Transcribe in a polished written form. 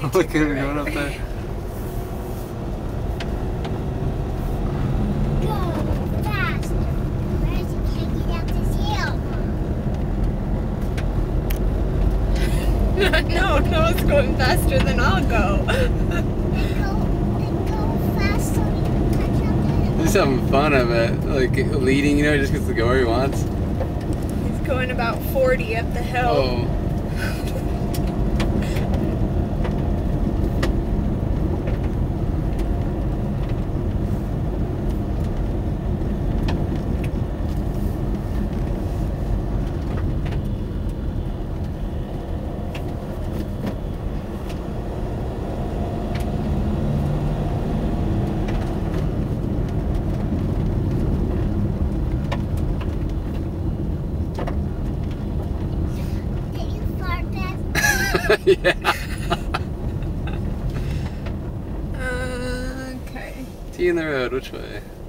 Look at him going up there. Go fast. Where's you can't get up this hill. No, it's going faster than I'll go. Then go fast so you can catch up to him. He's having fun of it. Like leading, you know, he just gets to go where he wants. He's going about 40 up the hill. Oh. Did you fart that? Yeah. Okay. T in the road, which way?